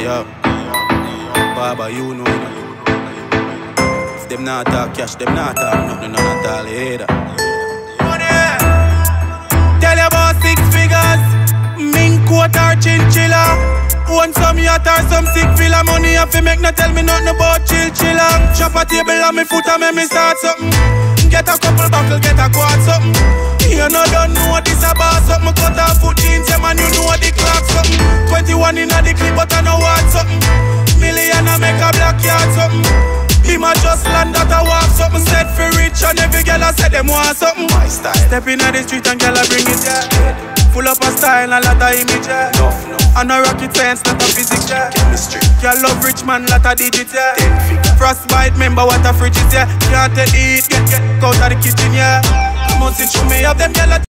yo. Baba, you know. If them not talk cash, them not talk nothing, none at all either. Money! Tell you about 6 figures. Mink coat or chinchilla. Own some yacht or some sick villa. Money if you make no tell me nothing about chilla. Chop a table on me foot and make me start something. Get a couple buckle, get a quad something. You know don't know what this about something. Cut off foot jeans, yeah man, you know what the clock something. 21 in the clip, but I know what something. Million I make a black yard something. Him a just land that I walk something. Said for rich and every girl I said them want something. My style. Step in the street and girl I bring it, yeah. Full up a style and lot of image, yeah. And a rocket science, not a physics, yeah. Chemistry. Girl love rich man, lot of digits, yeah. Frostbite, remember what a fridge is, yeah. Can't take the heat, get out of the kitchen, yeah. Must it show me have them girl